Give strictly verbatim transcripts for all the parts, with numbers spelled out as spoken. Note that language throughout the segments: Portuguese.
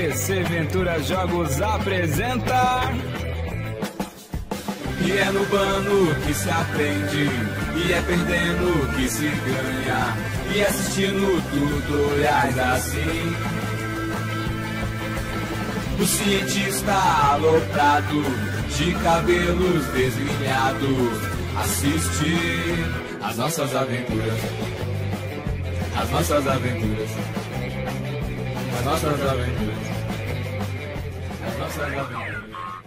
P C Ventura Jogos apresenta. E é no bano que se aprende, e é perdendo que se ganha, e é assistindo tutoriais assim. O cientista aloprado, de cabelos desgrenhados, assiste as nossas aventuras, as nossas aventuras, as nossas aventuras, as nossas aventuras.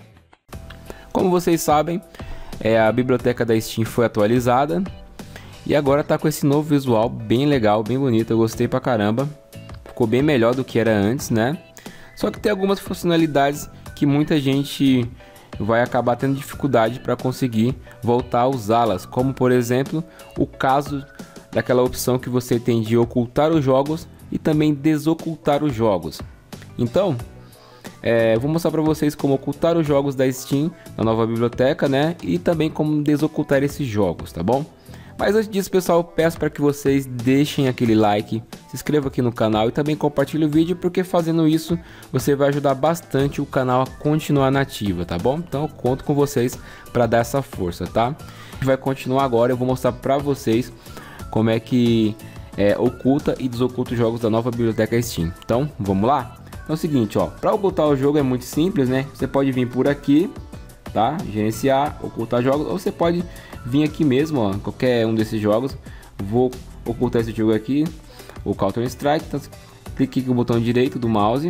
Como vocês sabem, é, a biblioteca da Steam foi atualizada e agora tá com esse novo visual bem legal, bem bonito. Eu gostei pra caramba, ficou bem melhor do que era antes, né? Só que tem algumas funcionalidades que muita gente vai acabar tendo dificuldade para conseguir voltar a usá-las, como por exemplo o caso daquela opção que você tem de ocultar os jogos e também desocultar os jogos. Então, é, vou mostrar para vocês como ocultar os jogos da Steam na nova biblioteca, né? E também como desocultar esses jogos, tá bom? Mas antes disso, pessoal, peço para que vocês deixem aquele like, se inscreva aqui no canal e também compartilhe o vídeo, porque fazendo isso você vai ajudar bastante o canal a continuar na ativa, tá bom? Então eu conto com vocês para dar essa força, tá? A gente vai continuar agora, eu vou mostrar para vocês como é que é, oculta e desoculta os jogos da nova biblioteca Steam. Então vamos lá? Então é o seguinte, ó, para ocultar o jogo é muito simples, né? Você pode vir por aqui, tá? Gerenciar, ocultar jogos, ou você pode vir aqui mesmo, ó, qualquer um desses jogos. Vou ocultar esse jogo aqui, o Counter Strike. Então clique aqui com o botão direito do mouse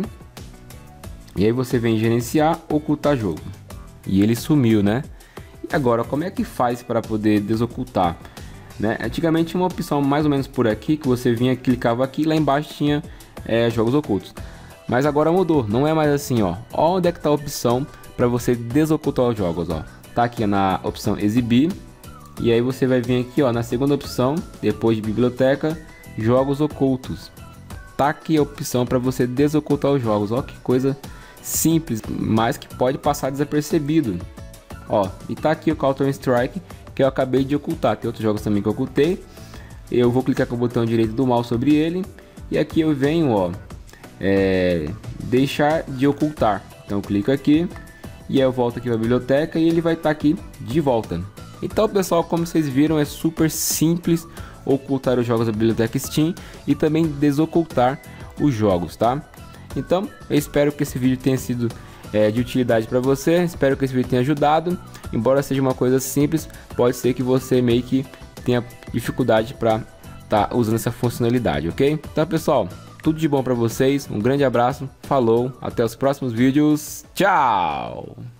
e aí você vem em gerenciar, ocultar jogo, e ele sumiu, né? E agora como é que faz para poder desocultar, né? Antigamente tinha uma opção mais ou menos por aqui, que você vinha, clicava aqui, lá embaixo tinha é, jogos ocultos. Mas agora mudou, não é mais assim, ó. Ó onde é que tá a opção para você desocultar os jogos, ó. Tá aqui na opção exibir. E aí você vai vir aqui, ó, na segunda opção, depois de biblioteca, jogos ocultos. Tá aqui a opção para você desocultar os jogos. Ó, que coisa simples, mas que pode passar desapercebido. Ó, e tá aqui o Counter Strike, que eu acabei de ocultar. Tem outros jogos também que eu ocultei. Eu vou clicar com o botão direito do mouse sobre ele. E aqui eu venho, ó, é, deixar de ocultar. Então eu clico aqui e aí eu volto aqui para a biblioteca e ele vai estar aqui de volta. Então, pessoal, como vocês viram, é super simples ocultar os jogos da biblioteca Steam e também desocultar os jogos, tá? Então, eu espero que esse vídeo tenha sido é, de utilidade para você. Espero que esse vídeo tenha ajudado. Embora seja uma coisa simples, pode ser que você meio que tenha dificuldade para estar usando essa funcionalidade, ok? Então, pessoal, tudo de bom para vocês. Um grande abraço. Falou. Até os próximos vídeos. Tchau!